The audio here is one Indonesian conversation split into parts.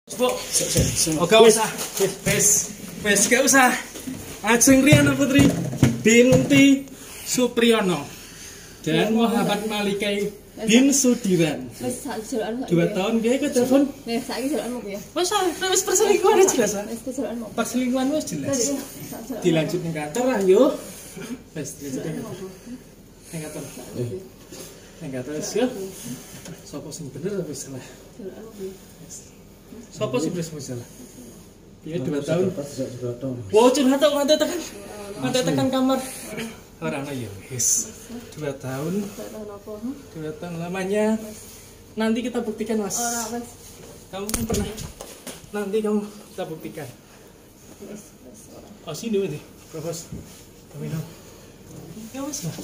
Bu, gak usah. Wes gak usah. Ajeng Riana Putri binti Supriyono dan Muhammad Malikai bin Sudiran. 2 tahun dia ke telepon. Wes saiki jalanmu ku ya. Wes perselingkuhan jelas. Wes jalanmu. Perselingkuhan wes jelas. Dilanjut ning kantor lah yo. Wes dilanjut ning kantor. Ning kantor yo. Sopo sing bener apa salah? Sopo sing salah? Iya 2 tahun. Wow, curhat tok mantap tekan kamar. Ora ana ya wis. 2 tahun. 2 tahun lamanya. Nanti kita buktikan, Mas. Ora wes. Kamu kan pernah. Nanti kamu kita buktikan. Oh, sini dulu deh. Propos. Kami dong. Ya wes lah.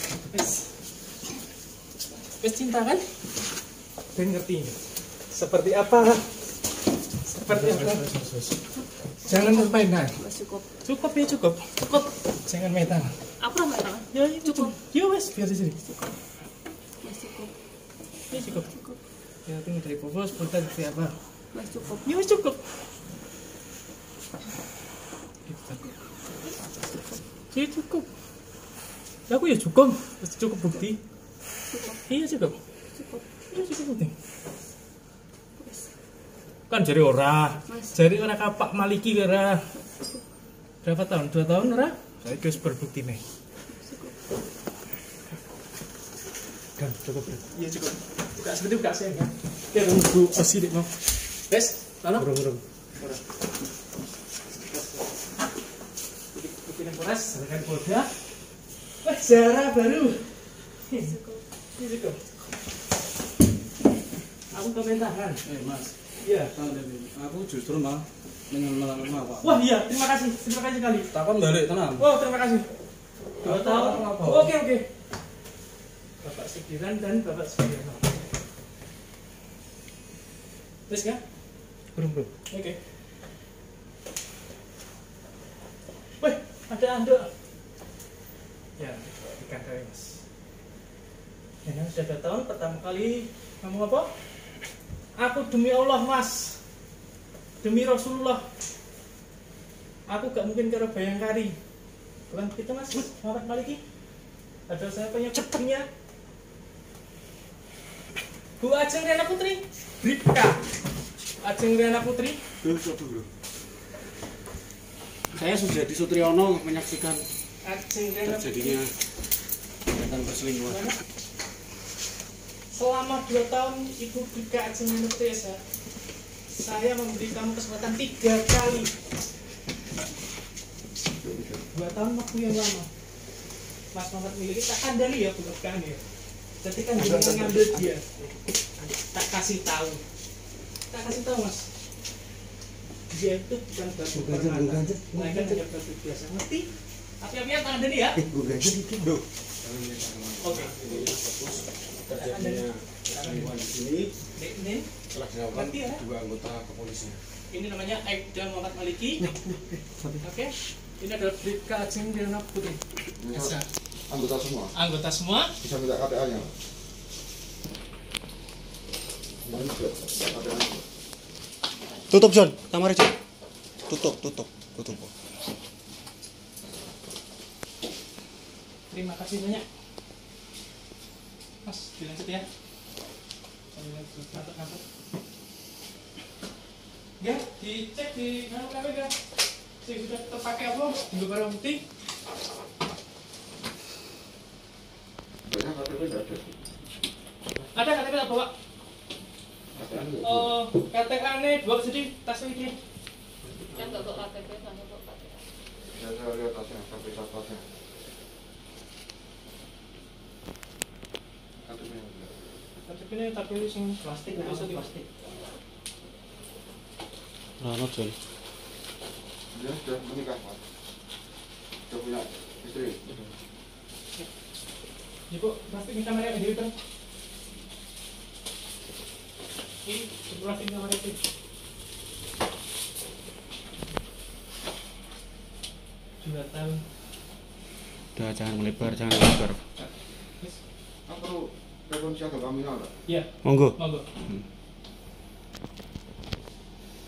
Wes cinta kan? Dan ngerti seperti apa? Jangan bermain. Cukup ya cukup. Jangan main tangan. Apa main tangan? Ya cukup. Ya wes biar di sini. Ya cukup. Ya tunggu dari Popos punten seperti apa? Mas cukup. Ya wes cukup. Ya cukup. Aku ya cukup. Cukup bukti. Iya cukup. Iya cukup bukti. Kan jadi ora kapak Maliki ora. Berapa tahun? 2 tahun ora? Saya guys berbukti nih. Kan cukup. Iya cukup. Buka seperti buka saya kan. Ya nunggu posisi dik mau. Wes, mana? Burung. Ora. Bukti Polres, dengan Polda. Wah, sejarah baru. Ini cukup. Aku komentaran. Mas. Iya. Aku justru malah menyelamatkan Pak. Wah iya, terima kasih sekali. Takon balik tenang. Oh terima kasih. 2 tahun. Apa? Oke. Bapak Sudiran dan Bapak Sudirno. Terus kan? Belum. Oke. Wih, ada anduk. Ya, ikan kari mas. Ya, sudah 2 tahun pertama kali ngomong apa? Aku demi Allah mas, demi Rasulullah, aku gak mungkin karo Bayangkari. Bukan gitu mas, Muhammad Maliki. Ada saya punya cepetnya. Bu Ajeng Riana Putri, Bribka. Ajeng Riana Putri. Saya Sujadi Sutriyono menyaksikan Ajeng Riana terjadinya kegiatan perselingkuhan. Selama 2 tahun Ibu Bribka Ajeng Riana Putri saya memberi kamu kesempatan 3 kali. 2 tahun waktu yang lama. Mas Muhammad Miliki tak kandani ya bukan kami ya. Jadi kan jangan ngambil dia. Tak kasih tahu mas. Dia itu bukan batu permata. Mereka hanya batu biasa. Ngerti? Api-apian tangan Dani ya. Oke. Terjadinya perselingkuhan di sini Ini telah dilakukan 2 anggota kepolisian. Ini namanya Aibda Muhammad Maliki. Oke. Ini adalah Bribka Ajeng Riana Putri. Anggota semua. Anggota semua. Bisa minta KTA-nya. Tutup John, kamar John. Tutup. Terima kasih banyak. Mas, dilanjut ya. Kantor. Ya, dicek di KPK. Sudah terpakai apa? Di barang bukti. Banyak KTP nggak ada. Ada KTP apa, Pak? KTA-nya 2 jadi tasnya ini. Kan enggak kok KTP sama kok KTP. Ya, saya lihat tasnya, sampai tasnya. KTP-nya enggak. KTP-nya tapi sing plastik, biasa di plastik. Rano John. Dia sudah menikah, Pak. Sudah punya istri. Ibu, plastik di kamera yang dihitung. Ini plastik di kamera itu. Sudah tahu. Udah jangan melebar. Kan perlu telepon siaga kami nggak? Iya. Monggo.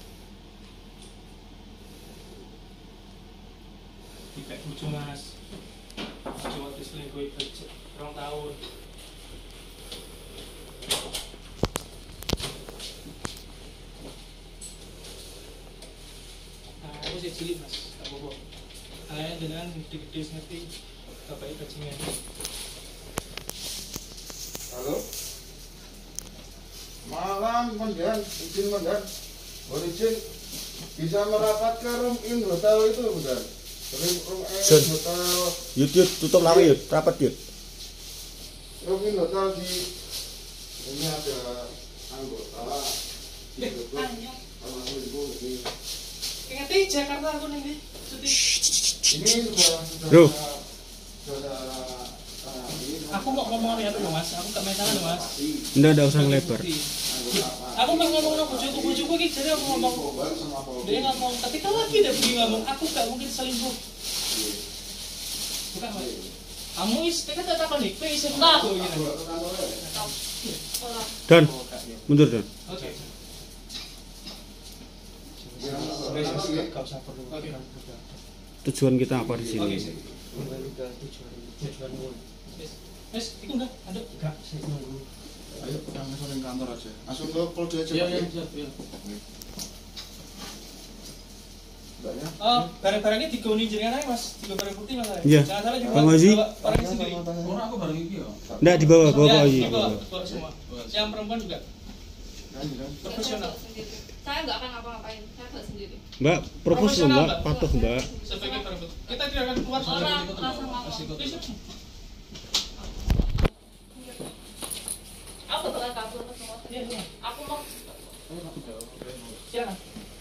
bojo mas. Cuma diselingkuhi 2 tahun. Nah, aku sih cilik mas, tak apa-apa. Kalian dengan gede-gede ngerti bapak bajingan. Halo? Malam, Komandan. Izin, Komandan. Mohon izin bisa merapat ke room in hotel itu, Komandan. Room in Sun. hotel, Yud, Tutup lama Yud. Rapat Yud. room in hotel di ini ada anggota di grup Anyok. sama selingkuh ini. Ngerti Jakarta aku nih, syuting. Ini sudah Bro. ini Aku mau ngomong ya tuh mas, aku gak main tangan mas. Nggak usah ngelebar. Aku mau ngomong sama bojoku ini jadi aku ngomong. Kobar sama Polri. Dia ngomong, ketika lagi dia begini ngomong, aku gak mungkin selingkuh. Bukan mas. Kamu kan tak takon nih, isi Enggak. aku gitu. Bawa ke kantor ya? Ora. Dan mundur Dan. Oke. Ya, Gak usah perlu. Oke. Tujuan kita apa di Oke. sini? Kembali ke tujuan gue. Mas, itu enggak? Ada? Enggak, saya nunggu. Ayo, yang langsung ke kantor aja. Langsung ke Polda aja. Iya, Pak, iya, ya? iya. Mbaknya? Oh, barang-barangnya digoni jenengan aja mas, tiga barang putih mas. Iya. Jangan salah juga. Bang Ozi. Bawa barangnya sendiri. Orang aku bareng iki ya. Nggak dibawa Ya, aja. dibawa semua. Yang perempuan juga Kan kan. profesional. Saya nggak akan ngapa-ngapain. Saya bawa sendiri. Mbak, propose loh, Mbak. Patuh Mbak. Sebagai barang putih. Kita tidak akan keluar Orang langsung ngomong. Aku bakal kabur ke semua. Iya, iya. Aku mau. Silakan.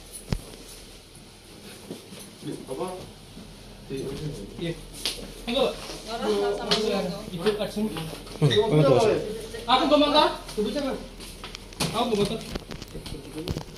Apa? Iya. Enggak, Pak. Orang sama aku. Ibu Arjun. Banget bos. Aku bawa motor. Tunggu coba. Aku bawa motor.